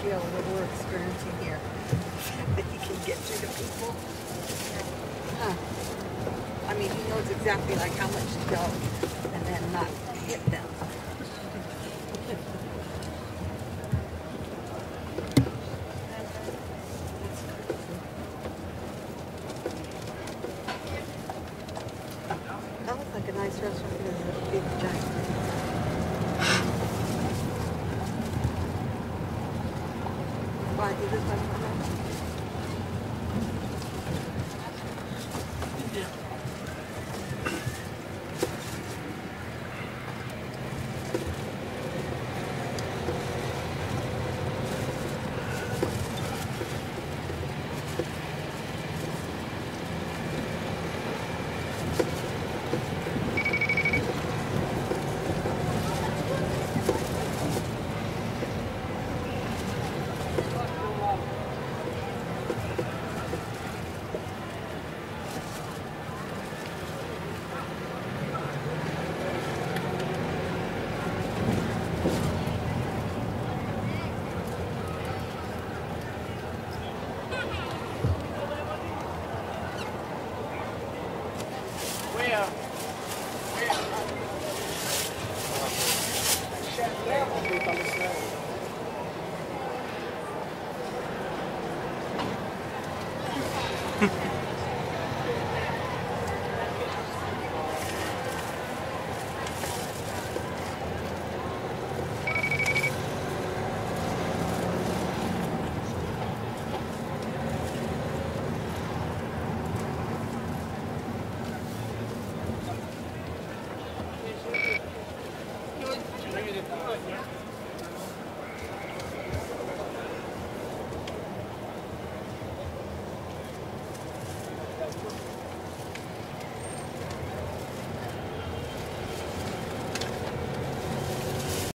skill that we're experiencing here. That he can get to the people. Huh. I mean, he knows exactly like how much to go and then not hit them. That looks like a nice restaurant. There's a big giant. Why, do you live by